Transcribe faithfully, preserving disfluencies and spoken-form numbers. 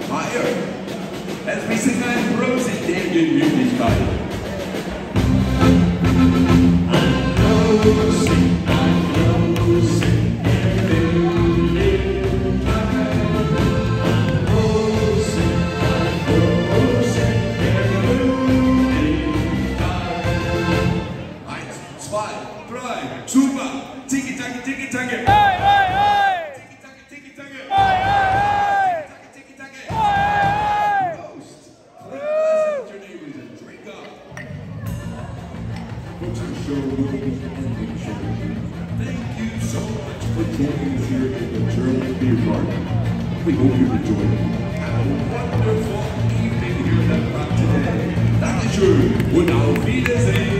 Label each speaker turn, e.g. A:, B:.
A: higher. As we sing ein Prosit der Gemütlichkeit. Ein Prosit, ein Prosit der Gemütlichkeit. Ein Prosit, ein Prosit der Gemütlichkeit. Eins, zwei, drei, Tuba, Tiki-Taki, Tiki-Taki. Hey, hey, hey! Tiki-Taki, Tiki-Taki. Hey, hey, hey! Tiki-Taki, Tiki-Taki. Hey! Toast. Please listen to your neighbors and drink up. Folks, our show will be ending shortly. Thank you so much for joining us here in the German Biergarten. We hope you enjoyed it. Have a wonderful evening here in the park today. Dankeschön und auf Wiedersehen.